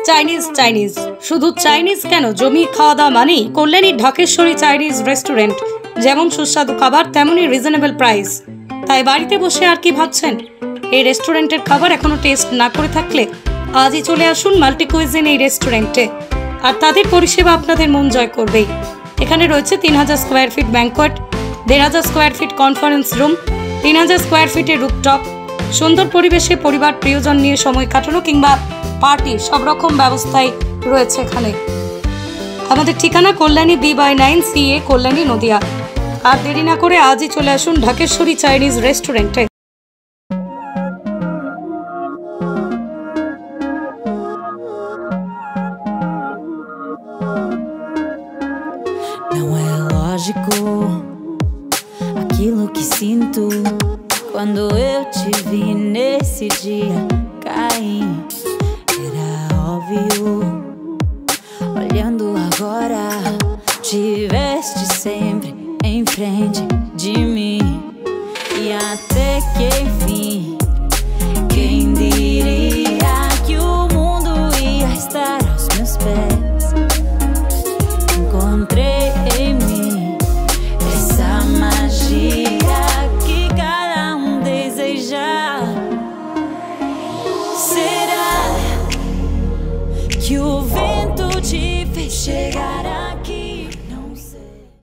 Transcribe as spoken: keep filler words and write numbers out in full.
Chinese Chinese শুধু Chinese কেন, জমি খাওয়া দাওয়া মানেই কল্যাণী ঢাকেশ্বরী চাইনিজ রেস্টুরেন্ট। যেমন সুস্বাদু খাবার তেমনই রিজনেবল প্রাইস। তাই বাড়িতে বসে আর কি ভাবছেন? এই রেস্টুরেন্টের খাবার এখনো টেস্ট না করে থাকলে আজই চলে আসুন মাল্টি কুইজিন এই রেস্টুরেন্টে। আর তাদের পরিষেবা আপনাদের মন জয় করবেই। এখানে রয়েছে তিন হাজার স্কোয়ার ফিট ব্যাংকোয়েট, দেড় হাজার স্কোয়ার ফিট কনফারেন্স রুম, তিন হাজার স্কোয়ার ফিটের রুপটপ। সুন্দর পরিবেশে পরিবার প্রিয়জন নিয়ে সময় কাটানো কিংবা পার্টি সব রকম ব্যবস্থাই রয়েছে এখানে। আমাদের ঠিকানা Kalyani B by nine C A Kalyani Nadia. আর দেরি না করে আজই চলে আসুন ঢাকেশ্বরী চাইনিজ রেস্টুরেন্টে। Não é lógico aquilo que sinto quando eu te vi nesse dia cair. Era óbvio, olhando agora, tiveste sempre em frente de mim. E até que enfim, quem diria que o mundo ia estar aos meus pés? Encontrei em mim essa magia que cada um deseja. Será que o vento te fez chegar aqui?